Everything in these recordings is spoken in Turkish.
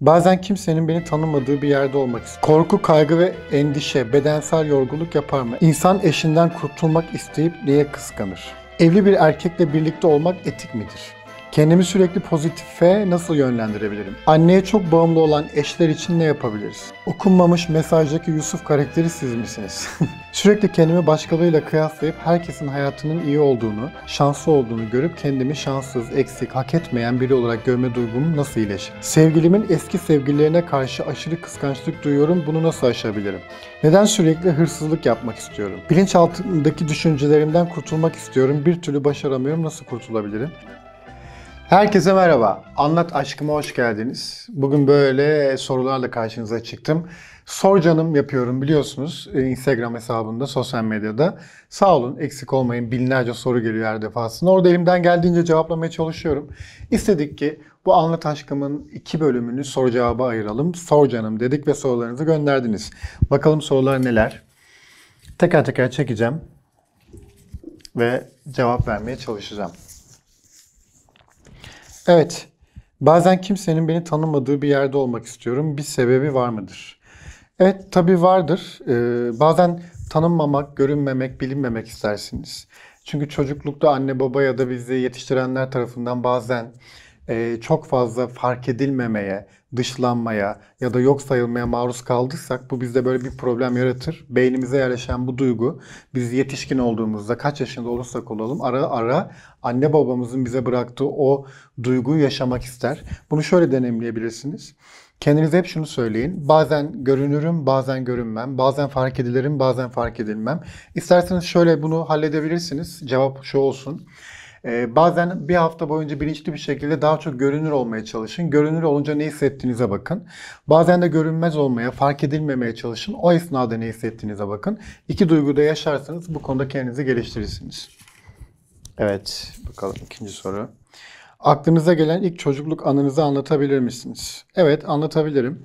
Bazen kimsenin beni tanımadığı bir yerde olmak istiyorum. Korku, kaygı ve endişe, bedensel yorgunluk yapar mı? İnsan eşinden kurtulmak isteyip neye kıskanır? Evli bir erkekle birlikte olmak etik midir? Kendimi sürekli pozitife nasıl yönlendirebilirim? Anneye çok bağımlı olan eşler için ne yapabiliriz? Okunmamış mesajdaki Yusuf karakteri siz misiniz? Sürekli kendimi başkalarıyla kıyaslayıp herkesin hayatının iyi olduğunu, şanslı olduğunu görüp kendimi şanssız, eksik, hak etmeyen biri olarak görme duygum nasıl iyileşir? Sevgilimin eski sevgililerine karşı aşırı kıskançlık duyuyorum, bunu nasıl aşabilirim? Neden sürekli hırsızlık yapmak istiyorum? Bilinçaltındaki düşüncelerimden kurtulmak istiyorum, bir türlü başaramıyorum, nasıl kurtulabilirim? Herkese merhaba. Anlat Aşkıma hoş geldiniz. Bugün böyle sorularla karşınıza çıktım. Sor canım yapıyorum biliyorsunuz Instagram hesabında, sosyal medyada. Sağ olun, eksik olmayın. Binlerce soru geliyor her defasında. Orada elimden geldiğince cevaplamaya çalışıyorum. İstedik ki bu Anlat Aşkım'ın 2 bölümünü soru cevaba ayıralım. Sor canım dedik ve sorularınızı gönderdiniz. Bakalım sorular neler? Teker teker çekeceğim ve cevap vermeye çalışacağım. Evet, bazen kimsenin beni tanımadığı bir yerde olmak istiyorum. Bir sebebi var mıdır? Evet, tabii vardır. Bazen tanınmamak, görünmemek, bilinmemek istersiniz. Çünkü çocuklukta anne baba ya da bizi yetiştirenler tarafından bazen çok fazla fark edilmemeye, dışlanmaya ya da yok sayılmaya maruz kaldıysak bu bizde böyle bir problem yaratır. Beynimize yerleşen bu duygu biz yetişkin olduğumuzda kaç yaşında olursak olalım ara ara anne babamızın bize bıraktığı o duyguyu yaşamak ister. Bunu şöyle deneyimleyebilirsiniz. Kendinize hep şunu söyleyin. Bazen görünürüm, bazen görünmem. Bazen fark edilirim, bazen fark edilmem. İsterseniz şöyle bunu halledebilirsiniz. Cevap şu olsun. Bazen bir hafta boyunca bilinçli bir şekilde daha çok görünür olmaya çalışın. Görünür olunca ne hissettiğinize bakın. Bazen de görünmez olmaya, fark edilmemeye çalışın. O esnada ne hissettiğinize bakın. İki duyguda yaşarsanız bu konuda kendinizi geliştirirsiniz. Evet, bakalım ikinci soru. Aklınıza gelen ilk çocukluk anınızı anlatabilir misiniz? Evet, anlatabilirim.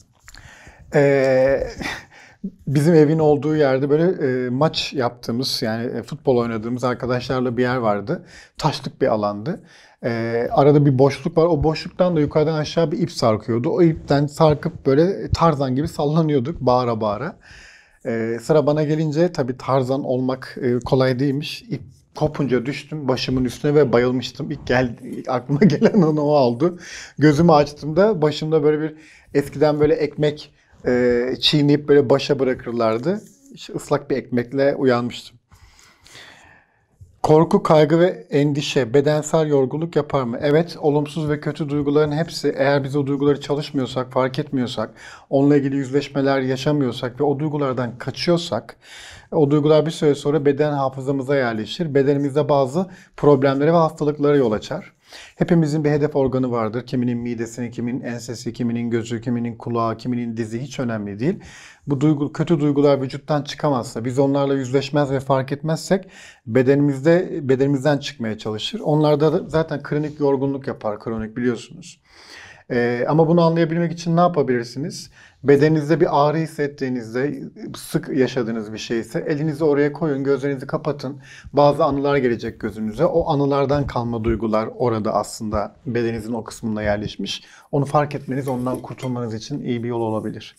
Bizim evin olduğu yerde böyle maç yaptığımız yani futbol oynadığımız arkadaşlarla bir yer vardı. Taşlık bir alandı. Arada bir boşluk var. O boşluktan da yukarıdan aşağı bir ip sarkıyordu. O ipten sarkıp böyle Tarzan gibi sallanıyorduk bağıra bağıra. Sıra bana gelince tabii Tarzan olmak kolay değilmiş. İp kopunca düştüm başımın üstüne ve bayılmıştım. İlk aklıma gelen o oldu. Gözümü açtığımda başımda böyle bir eskiden böyle ekmek çiğneyip böyle başa bırakırlardı. İşte ıslak bir ekmekle uyanmıştım. Korku, kaygı ve endişe, bedensel yorgunluk yapar mı? Evet, olumsuz ve kötü duyguların hepsi eğer biz o duyguları çalışmıyorsak, fark etmiyorsak, onunla ilgili yüzleşmeler yaşamıyorsak ve o duygulardan kaçıyorsak, o duygular bir süre sonra beden hafızamıza yerleşir. Bedenimizde bazı problemlere ve hastalıklara yol açar. Hepimizin bir hedef organı vardır. Kiminin midesi, kiminin ensesi, kiminin gözü, kiminin kulağı, kiminin dizi hiç önemli değil. Bu kötü duygular vücuttan çıkamazsa, biz onlarla yüzleşmez ve fark etmezsek bedenimizden çıkmaya çalışır. Onlarda da zaten kronik yorgunluk yapar, kronik biliyorsunuz. Ama bunu anlayabilmek için ne yapabilirsiniz? Bedeninizde bir ağrı hissettiğinizde, sık yaşadığınız bir şeyse elinizi oraya koyun, gözlerinizi kapatın. Bazı anılar gelecek gözünüze. O anılardan kalma duygular orada aslında bedeninizin o kısmında yerleşmiş. Onu fark etmeniz, ondan kurtulmanız için iyi bir yol olabilir.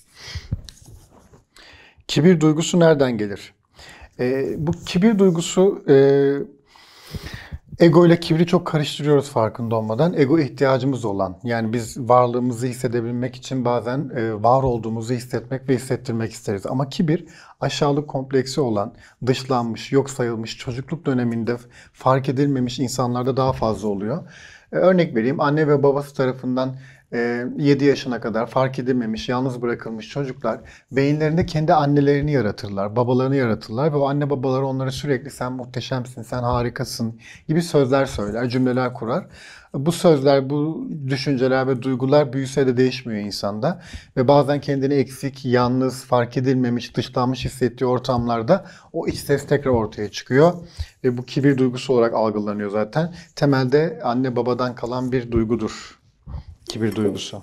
Kibir duygusu nereden gelir? Bu kibir duygusu... Ego ile kibri çok karıştırıyoruz farkında olmadan. Ego ihtiyacımız olan. Yani biz varlığımızı hissedebilmek için bazen var olduğumuzu hissetmek ve hissettirmek isteriz. Ama kibir aşağılık kompleksi olan, dışlanmış, yok sayılmış, çocukluk döneminde fark edilmemiş insanlarda daha fazla oluyor. Örnek vereyim, anne ve babası tarafından 7 yaşına kadar fark edilmemiş, yalnız bırakılmış çocuklar beyinlerinde kendi annelerini yaratırlar, babalarını yaratırlar ve o anne babaları onlara sürekli sen muhteşemsin, sen harikasın gibi sözler söyler, cümleler kurar. Bu sözler, bu düşünceler ve duygular büyüse de değişmiyor insanda ve bazen kendini eksik, yalnız, fark edilmemiş, dışlanmış hissettiği ortamlarda o iç ses tekrar ortaya çıkıyor ve bu kibir duygusu olarak algılanıyor zaten. Temelde anne babadan kalan bir duygudur. Kibir duygusu.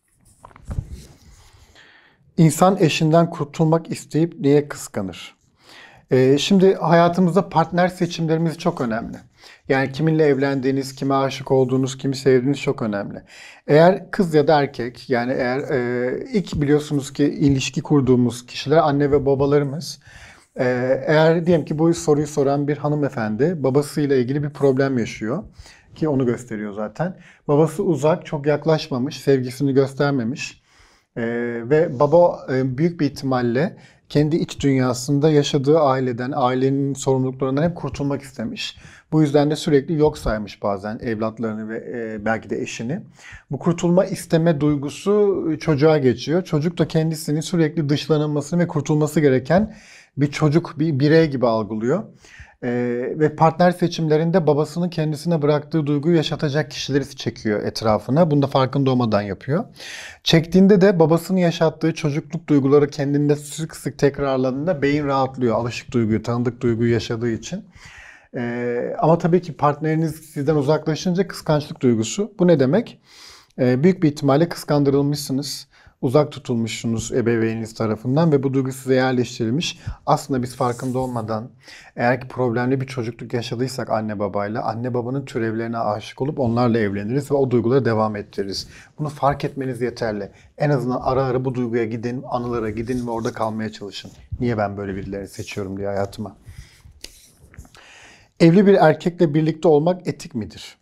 İnsan eşinden kurtulmak isteyip neye kıskanır? Şimdi hayatımızda partner seçimlerimiz çok önemli. Yani kiminle evlendiğiniz, kime aşık olduğunuz, kimi sevdiğiniz çok önemli. Eğer kız ya da erkek, yani eğer ilk biliyorsunuz ki ilişki kurduğumuz kişiler anne ve babalarımız. Eğer diyelim ki bu soruyu soran bir hanımefendi babasıyla ilgili bir problem yaşıyor ki onu gösteriyor zaten. Babası uzak, çok yaklaşmamış, sevgisini göstermemiş. Ve baba büyük bir ihtimalle kendi iç dünyasında yaşadığı aileden, ailenin sorumluluklarından hep kurtulmak istemiş. Bu yüzden de sürekli yok saymış bazen evlatlarını ve belki de eşini. Bu kurtulma isteme duygusu çocuğa geçiyor. Çocuk da kendisini sürekli dışlanılmasını ve kurtulması gereken bir çocuk, bir birey gibi algılıyor. Ve partner seçimlerinde babasının kendisine bıraktığı duyguyu yaşatacak kişileri çekiyor etrafına. Bunu da farkında olmadan yapıyor. Çektiğinde de babasının yaşattığı çocukluk duyguları kendinde sık sık tekrarladığında beyin rahatlıyor. Alışık duyguyu, tanıdık duyguyu yaşadığı için. Ama tabii ki partneriniz sizden uzaklaşınca kıskançlık duygusu. Bu ne demek? Büyük bir ihtimalle kıskandırılmışsınız. Uzak tutulmuşsunuz ebeveyniniz tarafından ve bu duygu size yerleştirilmiş. Aslında biz farkında olmadan eğer ki problemli bir çocukluk yaşadıysak anne babayla, anne babanın türevlerine aşık olup onlarla evleniriz ve o duyguları devam ettiririz. Bunu fark etmeniz yeterli. En azından ara ara bu duyguya gidin, anılara gidin ve orada kalmaya çalışın. Niye ben böyle birileri seçiyorum diye hayatıma. Evli bir erkekle birlikte olmak etik midir?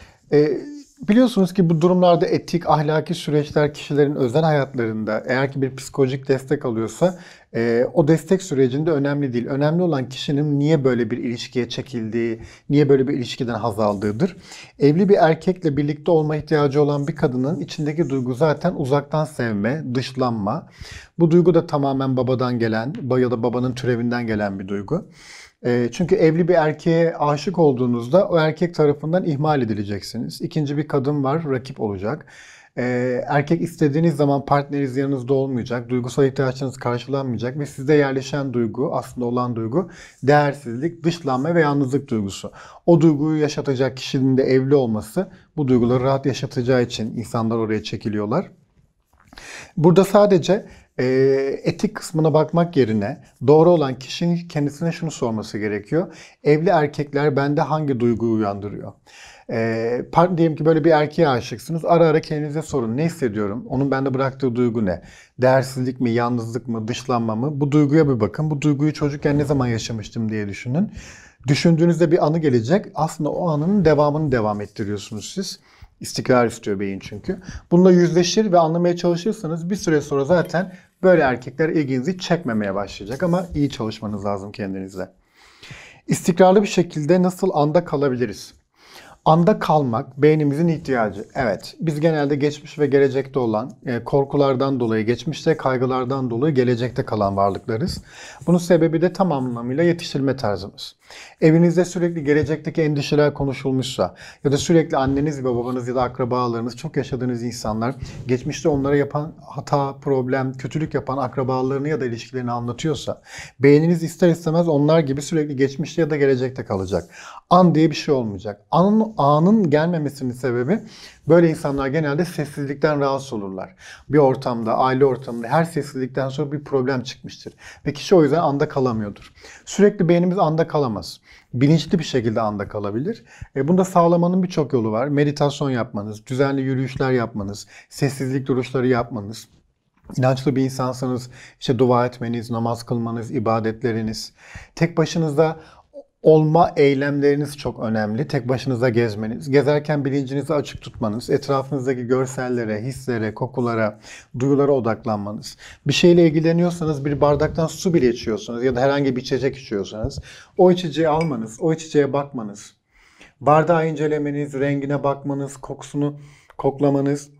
Biliyorsunuz ki bu durumlarda etik, ahlaki süreçler kişilerin özel hayatlarında eğer ki bir psikolojik destek alıyorsa o destek sürecinde önemli değil. Önemli olan kişinin niye böyle bir ilişkiye çekildiği, niye böyle bir ilişkiden haz aldığıdır. Evli bir erkekle birlikte olma ihtiyacı olan bir kadının içindeki duygu zaten uzaktan sevme, dışlanma. Bu duygu da tamamen babadan gelen ya da babanın türevinden gelen bir duygu. Çünkü evli bir erkeğe aşık olduğunuzda o erkek tarafından ihmal edileceksiniz. İkinci bir kadın var, rakip olacak. Erkek istediğiniz zaman partneriniz yanınızda olmayacak, duygusal ihtiyaçlarınız karşılanmayacak ve sizde yerleşen duygu, aslında olan duygu değersizlik, dışlanma ve yalnızlık duygusu. O duyguyu yaşatacak kişinin de evli olması bu duyguları rahat yaşatacağı için insanlar oraya çekiliyorlar. Burada sadece etik kısmına bakmak yerine doğru olan kişinin kendisine şunu sorması gerekiyor. Evli erkekler bende hangi duyguyu uyandırıyor? Diyelim ki böyle bir erkeğe aşıksınız. Ara ara kendinize sorun. Ne hissediyorum? Onun bende bıraktığı duygu ne? Değersizlik mi, yalnızlık mı, dışlanma mı? Bu duyguya bir bakın. Bu duyguyu çocukken ne zaman yaşamıştım diye düşünün. Düşündüğünüzde bir anı gelecek. Aslında o anının devamını devam ettiriyorsunuz siz. İstikrar istiyor beyin çünkü. Bununla yüzleşir ve anlamaya çalışırsanız bir süre sonra zaten böyle erkekler ilginizi çekmemeye başlayacak ama iyi çalışmanız lazım kendinizle. İstikrarlı bir şekilde nasıl anda kalabiliriz? Anda kalmak beynimizin ihtiyacı. Evet, biz genelde geçmiş ve gelecekte olan korkulardan dolayı, geçmişte kaygılardan dolayı gelecekte kalan varlıklarız. Bunun sebebi de tam anlamıyla yetiştirilme tarzımız. Evinizde sürekli gelecekteki endişeler konuşulmuşsa ya da sürekli anneniz ve babanız ya da akrabalarınız, çok yaşadığınız insanlar geçmişte onlara yapan hata, problem, kötülük yapan akrabalarını ya da ilişkilerini anlatıyorsa beyniniz ister istemez onlar gibi sürekli geçmişte ya da gelecekte kalacak. An diye bir şey olmayacak. Anın gelmemesinin sebebi böyle insanlar genelde sessizlikten rahatsız olurlar. Bir ortamda, aile ortamında her sessizlikten sonra bir problem çıkmıştır. Ve kişi o yüzden anda kalamıyordur. Sürekli beynimiz anda kalamaz. Bilinçli bir şekilde anda kalabilir. Bunu da sağlamanın birçok yolu var. Meditasyon yapmanız, düzenli yürüyüşler yapmanız, sessizlik duruşları yapmanız. İnançlı bir insansanız işte dua etmeniz, namaz kılmanız, ibadetleriniz. Tek başınıza olma eylemleriniz çok önemli. Tek başınıza gezmeniz, gezerken bilincinizi açık tutmanız, etrafınızdaki görsellere, hislere, kokulara, duyulara odaklanmanız. Bir şeyle ilgileniyorsanız bir bardaktan su bile içiyorsanız ya da herhangi bir içecek içiyorsanız o içeceği almanız, o içeceğe bakmanız, bardağı incelemeniz, rengine bakmanız, kokusunu koklamanız,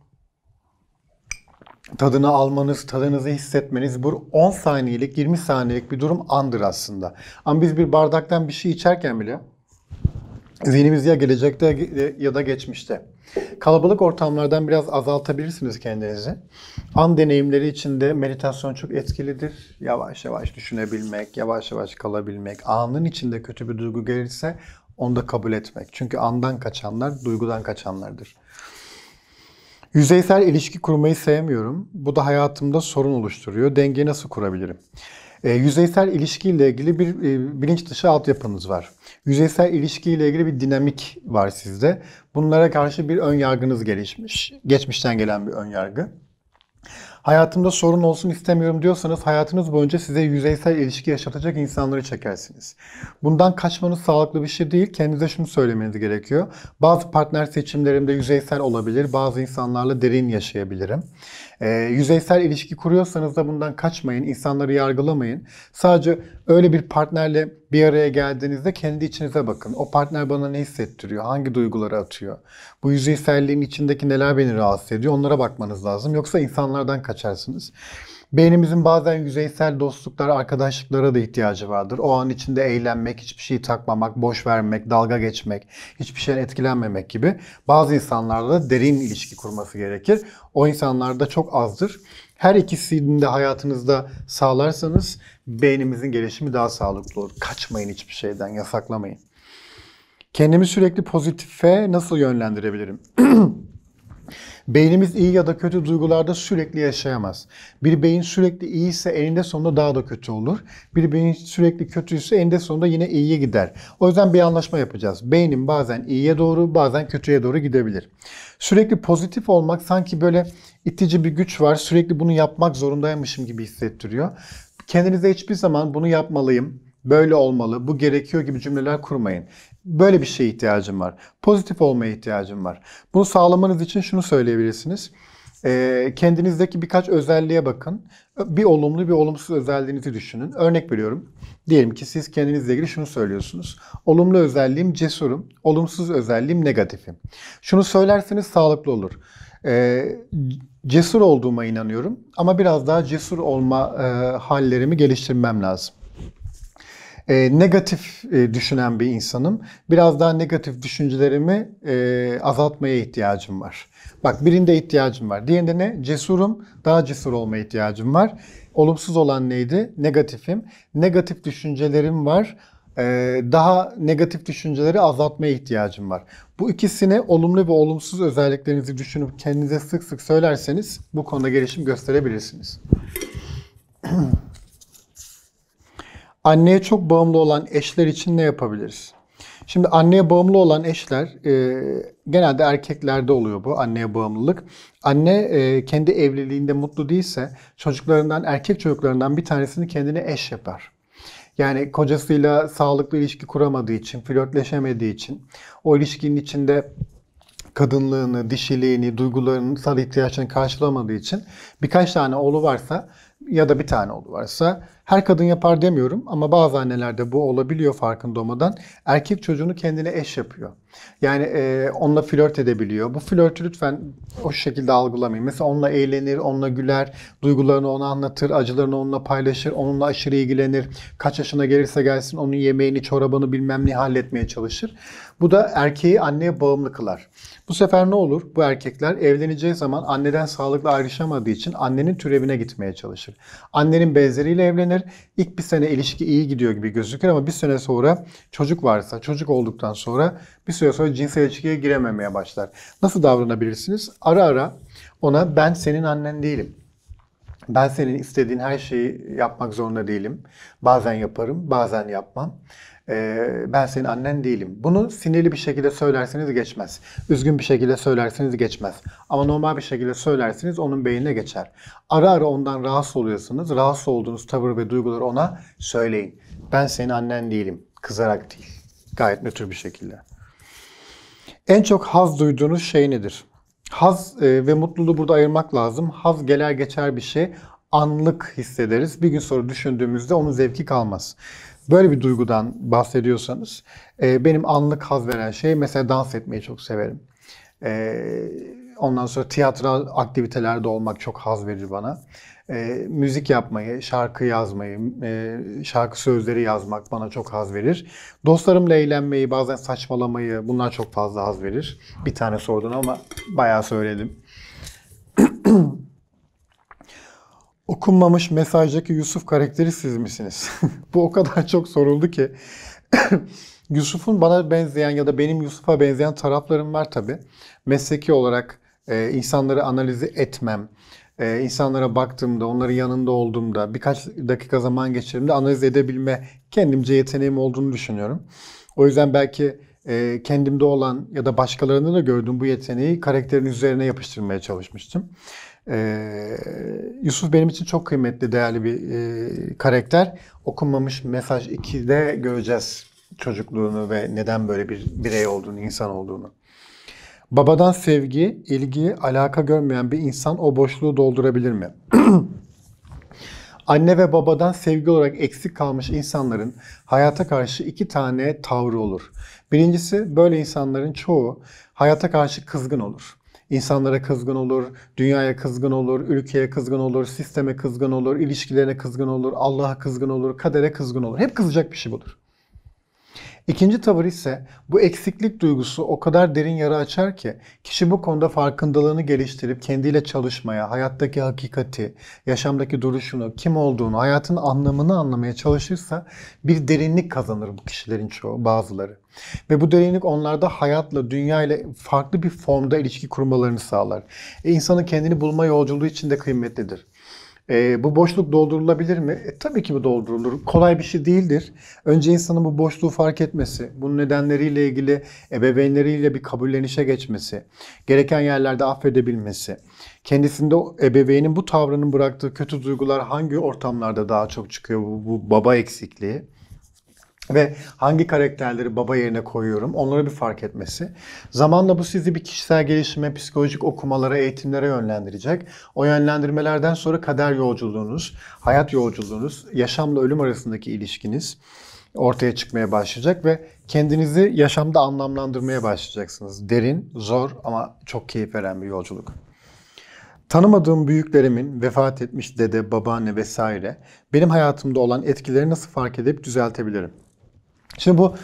tadını almanız, tadınızı hissetmeniz, bu 10 saniyelik, 20 saniyelik bir durum andır aslında. Ama biz bir bardaktan bir şey içerken bile zihnimiz ya gelecekte ya da geçmişte. Kalabalık ortamlardan biraz azaltabilirsiniz kendinizi. An deneyimleri içinde meditasyon çok etkilidir. Yavaş yavaş düşünebilmek, yavaş yavaş kalabilmek, anın içinde kötü bir duygu gelirse onu da kabul etmek. Çünkü andan kaçanlar duygudan kaçanlardır. Yüzeysel ilişki kurmayı sevmiyorum. Bu da hayatımda sorun oluşturuyor. Dengeyi nasıl kurabilirim? Yüzeysel ilişkiyle ilgili bir bilinç dışı altyapınız var. Yüzeysel ilişkiyle ilgili bir dinamik var sizde. Bunlara karşı bir ön yargınız gelişmiş. Geçmişten gelen bir ön yargı. Hayatımda sorun olsun istemiyorum diyorsanız hayatınız boyunca size yüzeysel ilişki yaşatacak insanları çekersiniz. Bundan kaçmanız sağlıklı bir şey değil. Kendinize şunu söylemeniz gerekiyor. Bazı partner seçimlerimde yüzeysel olabilir. Bazı insanlarla derin yaşayabilirim. Yüzeysel ilişki kuruyorsanız da bundan kaçmayın. İnsanları yargılamayın. Sadece öyle bir partnerle bir araya geldiğinizde kendi içinize bakın. O partner bana ne hissettiriyor? Hangi duyguları atıyor? Bu yüzeyselliğin içindeki neler beni rahatsız ediyor? Onlara bakmanız lazım. Yoksa insanlardan kaçarsınız. Beynimizin bazen yüzeysel dostluklara, arkadaşlıklara da ihtiyacı vardır. O an içinde eğlenmek, hiçbir şeyi takmamak, boş vermek, dalga geçmek, hiçbir şeyden etkilenmemek gibi. Bazı insanlarla da derin ilişki kurması gerekir. O insanlar da çok azdır. Her ikisini de hayatınızda sağlarsanız beynimizin gelişimi daha sağlıklı olur. Kaçmayın hiçbir şeyden, yasaklamayın. Kendimi sürekli pozitife nasıl yönlendirebilirim? Beynimiz iyi ya da kötü duygularda sürekli yaşayamaz. Bir beyin sürekli iyiyse eninde sonunda daha da kötü olur. Bir beyin sürekli kötüyse eninde sonunda yine iyiye gider. O yüzden bir anlaşma yapacağız. Beynin bazen iyiye doğru, bazen kötüye doğru gidebilir. Sürekli pozitif olmak sanki böyle itici bir güç var. Sürekli bunu yapmak zorundaymışım gibi hissettiriyor. Kendinize hiçbir zaman bunu yapmalıyım, böyle olmalı, bu gerekiyor gibi cümleler kurmayın. Böyle bir şeye ihtiyacım var. Pozitif olmaya ihtiyacım var. Bunu sağlamanız için şunu söyleyebilirsiniz. Kendinizdeki birkaç özelliğe bakın. Bir olumlu bir olumsuz özelliğinizi düşünün. Örnek veriyorum. Diyelim ki siz kendinizle ilgili şunu söylüyorsunuz. Olumlu özelliğim cesurum. Olumsuz özelliğim negatifim. Şunu söylerseniz sağlıklı olur. Cesur olduğuma inanıyorum. Ama biraz daha cesur olma hallerimi geliştirmem lazım. Negatif düşünen bir insanım. Biraz daha negatif düşüncelerimi azaltmaya ihtiyacım var. Bak birinde ihtiyacım var. Diğerinde ne? Cesurum. Daha cesur olmaya ihtiyacım var. Olumsuz olan neydi? Negatifim. Negatif düşüncelerim var. Daha negatif düşünceleri azaltmaya ihtiyacım var. Bu ikisini olumlu ve olumsuz özelliklerinizi düşünüp kendinize sık sık söylerseniz bu konuda gelişim gösterebilirsiniz. Anneye çok bağımlı olan eşler için ne yapabiliriz? Şimdi anneye bağımlı olan eşler genelde erkeklerde oluyor bu anneye bağımlılık. Anne kendi evliliğinde mutlu değilse erkek çocuklarından bir tanesini kendine eş yapar. Yani kocasıyla sağlıklı ilişki kuramadığı için, flörtleşemediği için, o ilişkinin içinde kadınlığını, dişiliğini, duygularını, sal ihtiyaçlarını karşılamadığı için birkaç tane oğlu varsa ya da bir tane oğlu varsa her kadın yapar demiyorum ama bazı annelerde bu olabiliyor farkında olmadan. Erkek çocuğunu kendine eş yapıyor. Yani onunla flört edebiliyor. Bu flörtü lütfen o şekilde algılamayın. Mesela onunla eğlenir, onunla güler, duygularını ona anlatır, acılarını onunla paylaşır, onunla aşırı ilgilenir. Kaç yaşına gelirse gelsin onun yemeğini, çorabını bilmem ne halletmeye çalışır. Bu da erkeği anneye bağımlı kılar. Bu sefer ne olur? Bu erkekler evleneceği zaman anneden sağlıklı ayrışamadığı için annenin türevine gitmeye çalışır. Annenin benzeriyle evlenir. İlk bir sene ilişki iyi gidiyor gibi gözükür ama bir sene sonra çocuk varsa, çocuk olduktan sonra bir süre sonra cinsel ilişkiye girememeye başlar. Nasıl davranabilirsiniz? Ara ara ona ben senin annen değilim. Ben senin istediğin her şeyi yapmak zorunda değilim. Bazen yaparım, bazen yapmam. Ben senin annen değilim. Bunu sinirli bir şekilde söylerseniz geçmez. Üzgün bir şekilde söylerseniz geçmez. Ama normal bir şekilde söylerseniz onun beynine geçer. Ara ara ondan rahatsız oluyorsunuz. Rahatsız olduğunuz tavır ve duyguları ona söyleyin. Ben senin annen değilim. Kızarak değil. Gayet nötr bir şekilde. En çok haz duyduğunuz şey nedir? Haz ve mutluluğu burada ayırmak lazım. Haz gelir geçer bir şey. Anlık hissederiz. Bir gün sonra düşündüğümüzde onun zevki kalmaz. Böyle bir duygudan bahsediyorsanız benim anlık haz veren şey mesela dans etmeyi çok severim. Ondan sonra tiyatral aktivitelerde olmak çok haz verir bana. Müzik yapmayı, şarkı yazmayı, şarkı sözleri yazmak bana çok haz verir. Dostlarımla eğlenmeyi, bazen saçmalamayı bunlar çok fazla haz verir. Bir tane sordun ama bayağı söyledim. Okunmamış mesajdaki Yusuf karakteri siz misiniz? Bu o kadar çok soruldu ki. Yusuf'un bana benzeyen ya da benim Yusuf'a benzeyen taraflarım var tabii. Mesleki olarak insanları analiz etmem, insanlara baktığımda, onların yanında olduğumda, birkaç dakika zaman geçirdiğimde analiz edebilme kendimce yeteneğim olduğunu düşünüyorum. O yüzden belki kendimde olan ya da başkalarında da gördüğüm bu yeteneği karakterin üzerine yapıştırmaya çalışmıştım. Yusuf benim için çok kıymetli, değerli bir karakter. Okunmamış Mesaj 2'de göreceğiz çocukluğunu ve neden böyle bir birey olduğunu, insan olduğunu. Babadan sevgi, ilgi, alaka görmeyen bir insan o boşluğu doldurabilir mi? Anne ve babadan sevgi olarak eksik kalmış insanların hayata karşı iki tane tavrı olur. Birincisi, böyle insanların çoğu hayata karşı kızgın olur. İnsanlara kızgın olur, dünyaya kızgın olur, ülkeye kızgın olur, sisteme kızgın olur, ilişkilerine kızgın olur, Allah'a kızgın olur, kadere kızgın olur. Hep kızacak bir şey budur. İkinci tavır ise bu eksiklik duygusu o kadar derin yara açar ki kişi bu konuda farkındalığını geliştirip kendiyle çalışmaya, hayattaki hakikati, yaşamdaki duruşunu, kim olduğunu, hayatın anlamını anlamaya çalışırsa bir derinlik kazanır bu kişilerin çoğu, bazıları. Ve bu derinlik onlarda hayatla, dünya ile farklı bir formda ilişki kurmalarını sağlar. İnsanın kendini bulma yolculuğu için de kıymetlidir. Bu boşluk doldurulabilir mi? Tabii ki bu doldurulur. Kolay bir şey değildir. Önce insanın bu boşluğu fark etmesi, bunun nedenleriyle ilgili ebeveynleriyle bir kabullenişe geçmesi, gereken yerlerde affedebilmesi, kendisinde ebeveynin bu tavrının bıraktığı kötü duygular hangi ortamlarda daha çok çıkıyor, bu baba eksikliği ve hangi karakterleri baba yerine koyuyorum, onları bir fark etmesi. Zamanla bu sizi bir kişisel gelişime, psikolojik okumalara, eğitimlere yönlendirecek. O yönlendirmelerden sonra kader yolculuğunuz, hayat yolculuğunuz, yaşamla ölüm arasındaki ilişkiniz ortaya çıkmaya başlayacak ve kendinizi yaşamda anlamlandırmaya başlayacaksınız. Derin, zor ama çok keyif veren bir yolculuk. Tanımadığım büyüklerimin, vefat etmiş dede, babaanne vesaire benim hayatımda olan etkileri nasıl fark edip düzeltebilirim? Şimdi bu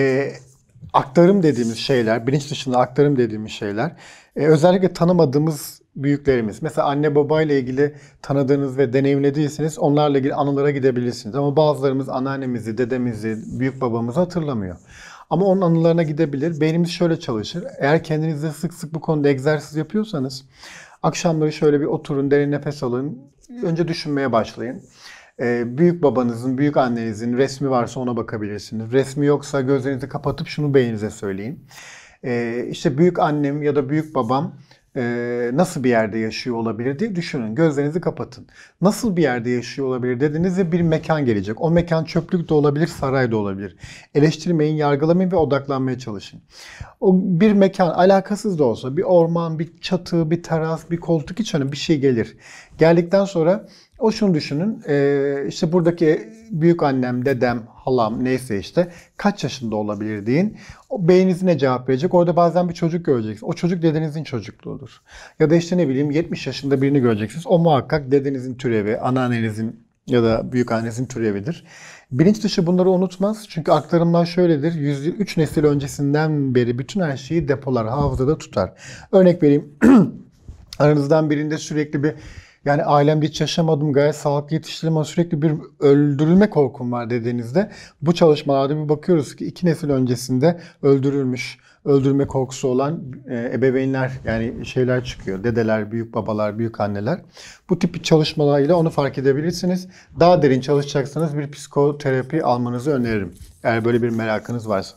aktarım dediğimiz şeyler, bilinç dışında aktarım dediğimiz şeyler, özellikle tanımadığımız büyüklerimiz. Mesela anne babayla ilgili tanıdığınız ve deneyimlediyseniz onlarla ilgili anılara gidebilirsiniz. Ama bazılarımız anneannemizi, dedemizi, büyük babamızı hatırlamıyor. Ama onun anılarına gidebilir. Beynimiz şöyle çalışır. Eğer kendinizde sık sık bu konuda egzersiz yapıyorsanız, akşamları şöyle bir oturun, derin nefes alın. Önce düşünmeye başlayın. Büyük babanızın, büyük annenizin resmi varsa ona bakabilirsiniz. Resmi yoksa gözlerinizi kapatıp şunu beyninize söyleyin. İşte büyük annem ya da büyük babam nasıl bir yerde yaşıyor olabilir diye düşünün. Gözlerinizi kapatın. Nasıl bir yerde yaşıyor olabilir dediğinizde bir mekan gelecek. O mekan çöplük de olabilir, saray da olabilir. Eleştirmeyin, yargılamayın ve odaklanmaya çalışın. O bir mekan alakasız da olsa bir orman, bir çatı, bir teras, bir koltuk hiç önemli bir şey gelir. Geldikten sonra o şunu düşünün, işte buradaki büyük annem, dedem, halam neyse işte kaç yaşında olabilir deyin. O beyniniz ne cevap verecek? Orada bazen bir çocuk göreceksiniz. O çocuk dedenizin çocukluğudur. Ya da işte ne bileyim 70 yaşında birini göreceksiniz. O muhakkak dedenizin türevi, anneannenizin ya da büyük annenizin türevidir. Bilinç dışı bunları unutmaz. Çünkü aktarımlar şöyledir. 103 nesil öncesinden beri bütün her şeyi depolar, hafızada tutar. Örnek vereyim. Aranızdan birinde sürekli bir yani ailemde hiç yaşamadım, gayet sağlıklı yetiştirildim ama sürekli bir öldürülme korkum var dediğinizde bu çalışmalarda bir bakıyoruz ki 2 nesil öncesinde öldürülmüş, öldürme korkusu olan ebeveynler yani şeyler çıkıyor. Dedeler, büyük babalar, büyük anneler. Bu tip çalışmalarıyla onu fark edebilirsiniz. Daha derin çalışacaksanız bir psikoterapi almanızı öneririm. Eğer böyle bir merakınız varsa.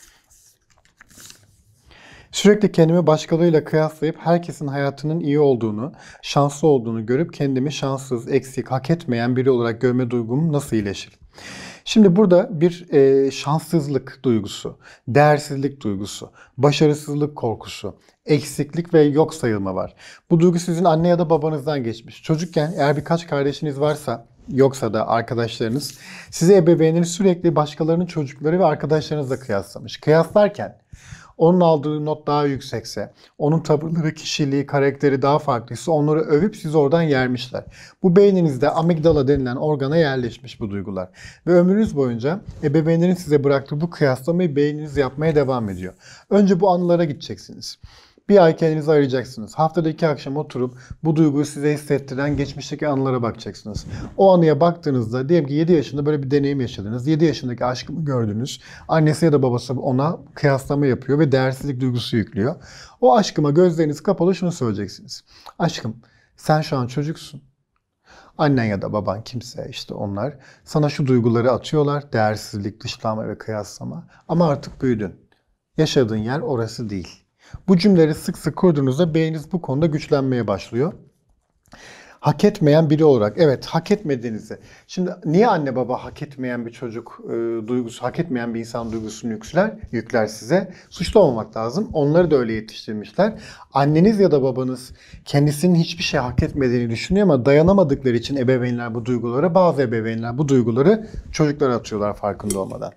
Sürekli kendimi başkalarıyla kıyaslayıp herkesin hayatının iyi olduğunu, şanslı olduğunu görüp kendimi şanssız, eksik, hak etmeyen biri olarak görme duygum nasıl iyileşir? Şimdi burada bir şanssızlık duygusu, değersizlik duygusu, başarısızlık korkusu, eksiklik ve yok sayılma var. Bu duygu sizin anne ya da babanızdan geçmiş. Çocukken eğer birkaç kardeşiniz varsa, yoksa da arkadaşlarınız, sizi ebeveyniniz sürekli başkalarının çocukları ve arkadaşlarınızla kıyaslamış. Kıyaslarken onun aldığı not daha yüksekse, onun tavırları, kişiliği, karakteri daha farklıysa onları övüp sizi oradan yermişler. Bu beyninizde amigdala denilen organa yerleşmiş bu duygular. Ve ömrünüz boyunca ebeveynlerin size bıraktığı bu kıyaslamayı beyniniz yapmaya devam ediyor. Önce bu anılara gideceksiniz. Bir ay kendinizi ayıracaksınız. Haftada 2 akşam oturup bu duyguyu size hissettiren geçmişteki anılara bakacaksınız. O anıya baktığınızda diyelim ki 7 yaşında böyle bir deneyim yaşadınız. 7 yaşındaki aşkımı gördünüz. Annesi ya da babası ona kıyaslama yapıyor ve değersizlik duygusu yüklüyor. O aşkıma gözleriniz kapalı şunu söyleyeceksiniz. Aşkım, Sen şu an çocuksun. Annen ya da baban kimse işte onlar sana şu duyguları atıyorlar. Değersizlik, dışlama ve kıyaslama. Ama artık büyüdün. Yaşadığın yer orası değil. Bu cümleleri sık sık kurduğunuzda beyniniz bu konuda güçlenmeye başlıyor. Hak etmeyen biri olarak, evet hak etmediğinizi. Şimdi niye anne baba hak etmeyen bir çocuk duygusu, hak etmeyen bir insan duygusunu yükler size? Suçlu olmamak lazım. Onları da öyle yetiştirmişler. Anneniz ya da babanız kendisinin hiçbir şey hak etmediğini düşünüyor ama dayanamadıkları için ebeveynler bu duygulara, bazı ebeveynler bu duyguları çocuklara atıyorlar farkında olmadan.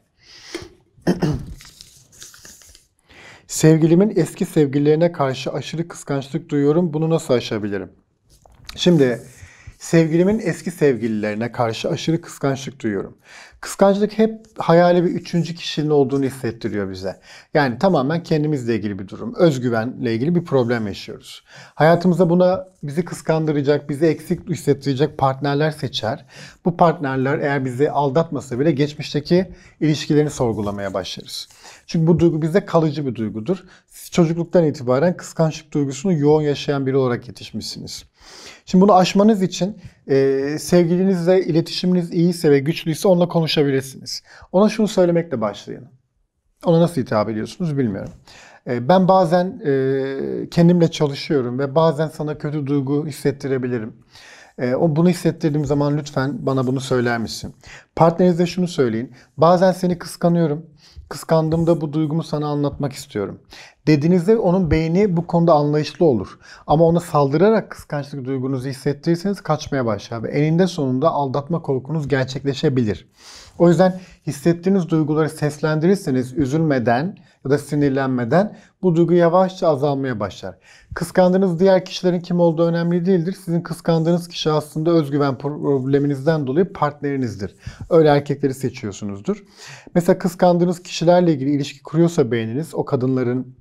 Sevgilimin eski sevgililerine karşı aşırı kıskançlık duyuyorum. Bunu nasıl aşabilirim? Şimdi sevgilimin eski sevgililerine karşı aşırı kıskançlık duyuyorum. Kıskançlık hep hayali bir üçüncü kişinin olduğunu hissettiriyor bize. Yani tamamen kendimizle ilgili bir durum. Özgüvenle ilgili bir problem yaşıyoruz. Hayatımızda buna bizi kıskandıracak, bizi eksik hissettirecek partnerler seçer. Bu partnerler eğer bizi aldatmasa bile geçmişteki ilişkilerini sorgulamaya başlarız. Çünkü bu duygu bizde kalıcı bir duygudur. Siz çocukluktan itibaren kıskançlık duygusunu yoğun yaşayan biri olarak yetişmişsiniz. Şimdi bunu aşmanız için sevgilinizle iletişiminiz iyiyse ve güçlüyse onunla konuşabilirsiniz. Ona şunu söylemekle başlayın. Ona nasıl hitap ediyorsunuz bilmiyorum. Ben bazen kendimle çalışıyorum ve bazen sana kötü duygu hissettirebilirim. Bunu hissettirdiğim zaman lütfen bana bunu söyler misin? Partnerinize şunu söyleyin. Bazen seni kıskanıyorum. Kıskandığımda bu duygumu sana anlatmak istiyorum. Dediğinizde onun beyni bu konuda anlayışlı olur. Ama ona saldırarak kıskançlık duygunuzu hissettirirseniz kaçmaya başlar ve eninde sonunda aldatma korkunuz gerçekleşebilir. O yüzden hissettiğiniz duyguları seslendirirseniz üzülmeden ya da sinirlenmeden bu duygu yavaşça azalmaya başlar. Kıskandığınız diğer kişilerin kim olduğu önemli değildir. Sizin kıskandığınız kişi aslında özgüven probleminizden dolayı partnerinizdir. Öyle erkekleri seçiyorsunuzdur. Mesela kıskandığınız kişilerle ilgili ilişki kuruyorsa beyniniz, o kadınların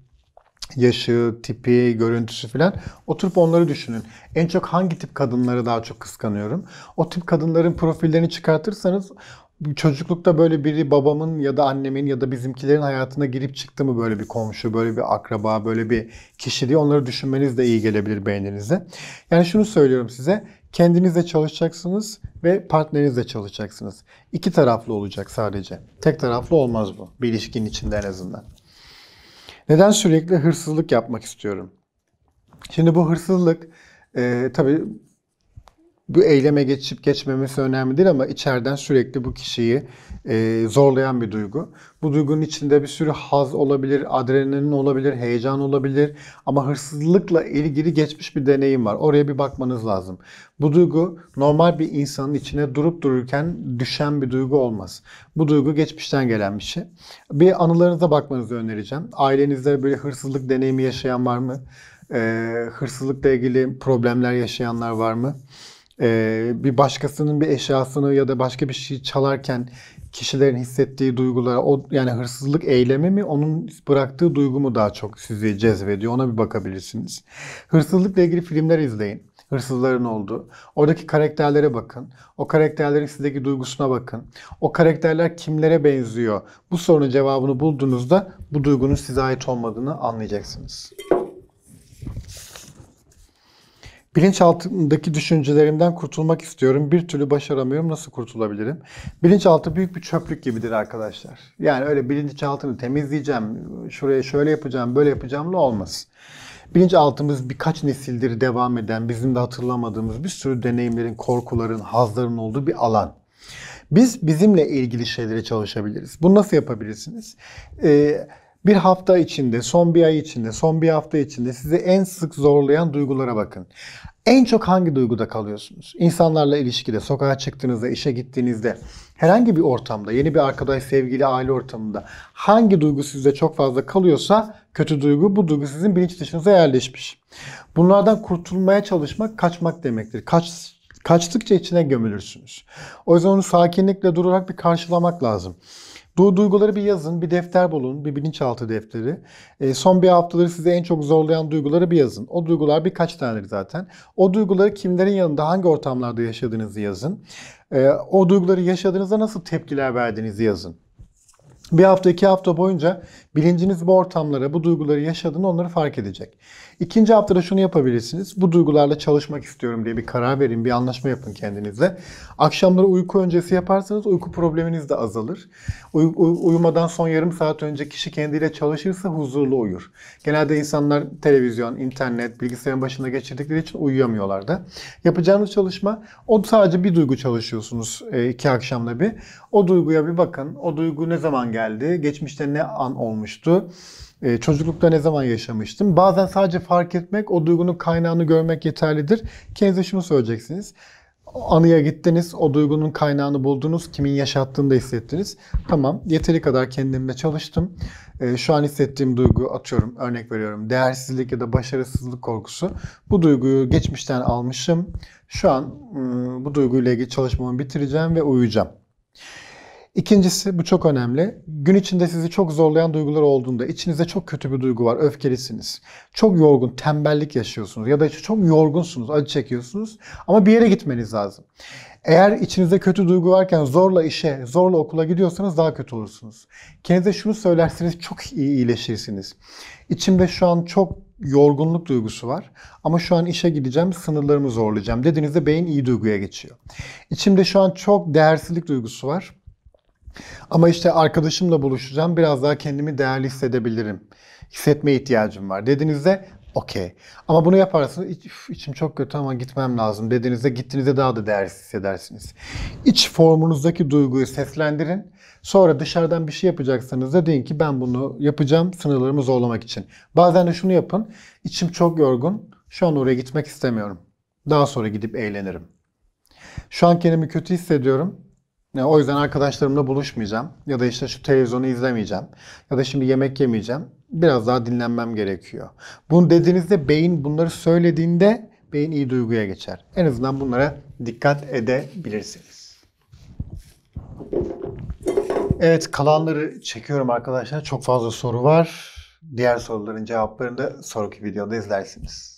yaşı, tipi, görüntüsü falan, oturup onları düşünün. En çok hangi tip kadınları daha çok kıskanıyorum? O tip kadınların profillerini çıkartırsanız çocuklukta böyle biri babamın ya da annemin ya da bizimkilerin hayatına girip çıktı mı, böyle bir komşu, böyle bir akraba, böyle bir kişi diye onları düşünmeniz de iyi gelebilir beyninize. Yani şunu söylüyorum size. Kendinizle çalışacaksınız ve partnerinizle çalışacaksınız. İki taraflı olacak sadece. Tek taraflı olmaz bu. Bir ilişkinin içinde en azından. Neden sürekli hırsızlık yapmak istiyorum? Şimdi bu hırsızlık tabii bu eyleme geçip geçmemesi önemli değil ama içeriden sürekli bu kişiyi zorlayan bir duygu. Bu duygunun içinde bir sürü haz olabilir, adrenalin olabilir, heyecan olabilir ama hırsızlıkla ilgili geçmiş bir deneyim var. Oraya bir bakmanız lazım. Bu duygu normal bir insanın içine durup dururken düşen bir duygu olmaz. Bu duygu geçmişten gelen bir şey. Bir anılarınıza bakmanızı önereceğim. Ailenizde böyle hırsızlık deneyimi yaşayan var mı? Hırsızlıkla ilgili problemler yaşayanlar var mı? Bir başkasının bir eşyasını ya da başka bir şey çalarken kişilerin hissettiği duygulara, yani hırsızlık eylemi mi, onun bıraktığı duygu mu daha çok sizi cezbediyor? Ona bir bakabilirsiniz. Hırsızlıkla ilgili filmler izleyin. Hırsızların olduğu. Oradaki karakterlere bakın. O karakterlerin sizdeki duygusuna bakın. O karakterler kimlere benziyor? Bu sorunun cevabını bulduğunuzda bu duygunun size ait olmadığını anlayacaksınız. Bilinçaltındaki düşüncelerimden kurtulmak istiyorum. Bir türlü başaramıyorum. Nasıl kurtulabilirim? Bilinçaltı büyük bir çöplük gibidir arkadaşlar. Yani öyle bilinçaltını temizleyeceğim, şuraya şöyle yapacağım, böyle yapacağımla olmaz. Bilinçaltımız birkaç nesildir devam eden, bizim de hatırlamadığımız bir sürü deneyimlerin, korkuların, hazların olduğu bir alan. Biz bizimle ilgili şeylere çalışabiliriz. Bunu nasıl yapabilirsiniz? Bir hafta içinde, son bir ay içinde, son bir hafta içinde sizi en sık zorlayan duygulara bakın. En çok hangi duyguda kalıyorsunuz? İnsanlarla ilişkide, sokağa çıktığınızda, işe gittiğinizde, herhangi bir ortamda, yeni bir arkadaş, sevgili, aile ortamında hangi duygu sizde çok fazla kalıyorsa kötü duygu, bu duygu sizin bilinç dışınıza yerleşmiş. Bunlardan kurtulmaya çalışmak, kaçmak demektir. Kaçtıkça içine gömülürsünüz. O yüzden onu sakinlikle durarak bir karşılamak lazım. Bu duyguları bir yazın, bir defter bulun, bir bilinçaltı defteri. Son bir haftaları sizi en çok zorlayan duyguları bir yazın. O duygular birkaç tanedir zaten. O duyguları kimlerin yanında, hangi ortamlarda yaşadığınızı yazın. O duyguları yaşadığınızda nasıl tepkiler verdiğinizi yazın. Bir hafta, 2 hafta boyunca bilinciniz bu ortamlara, bu duyguları yaşadığını onları fark edecek. İkinci haftada şunu yapabilirsiniz. Bu duygularla çalışmak istiyorum diye bir karar verin, bir anlaşma yapın kendinizle. Akşamları uyku öncesi yaparsanız uyku probleminiz de azalır. Uyumadan son yarım saat önce kişi kendiyle çalışırsa huzurlu uyur. Genelde insanlar televizyon, internet, bilgisayarın başında geçirdikleri için uyuyamıyorlar da. Yapacağınız çalışma, o sadece bir duygu çalışıyorsunuz 2 akşamda bir. O duyguya bir bakın. O duygu ne zaman geldi? Geçmişte ne an olmuştu? Çocuklukta ne zaman yaşamıştım? Bazen sadece fark etmek, o duygunun kaynağını görmek yeterlidir. Kendinize şunu söyleyeceksiniz. O anıya gittiniz, o duygunun kaynağını buldunuz, kimin yaşattığını da hissettiniz. Tamam, yeteri kadar kendimle çalıştım. Şu an hissettiğim duygu, atıyorum, örnek veriyorum, değersizlik ya da başarısızlık korkusu. Bu duyguyu geçmişten almışım. Şu an bu duyguyla ilgili çalışmamı bitireceğim ve uyuyacağım. İkincisi, bu çok önemli. Gün içinde sizi çok zorlayan duygular olduğunda, içinizde çok kötü bir duygu var, öfkelisiniz. Çok yorgun, tembellik yaşıyorsunuz ya da çok yorgunsunuz, acı çekiyorsunuz ama bir yere gitmeniz lazım. Eğer içinizde kötü duygu varken zorla işe, zorla okula gidiyorsanız daha kötü olursunuz. Kendinize şunu söylerseniz çok iyi iyileşirsiniz. İçimde şu an çok yorgunluk duygusu var ama şu an işe gideceğim, sınırlarımı zorlayacağım dediğinizde beyin iyi duyguya geçiyor. İçimde şu an çok değersizlik duygusu var. Ama işte arkadaşımla buluşacağım, biraz daha kendimi değerli hissedebilirim. Hissetmeye ihtiyacım var dediğinizde okey. Ama bunu yaparsanız içim çok kötü ama gitmem lazım dediğinizde gittiğinizde daha da değersiz hissedersiniz. İç formunuzdaki duyguyu seslendirin. Sonra dışarıdan bir şey yapacaksanız da deyin ki ben bunu yapacağım sınırlarımı zorlamak için. Bazen de şunu yapın. İçim çok yorgun. Şu an oraya gitmek istemiyorum. Daha sonra gidip eğlenirim. Şu an kendimi kötü hissediyorum. O yüzden arkadaşlarımla buluşmayacağım. Ya da işte şu televizyonu izlemeyeceğim. Ya da şimdi yemek yemeyeceğim. Biraz daha dinlenmem gerekiyor. Bunu dediğinizde beyin bunları söylediğinde beyin iyi duyguya geçer. En azından bunlara dikkat edebilirsiniz. Evet, kalanları çekiyorum arkadaşlar. Çok fazla soru var. Diğer soruların cevaplarını da sonraki videoda izlersiniz.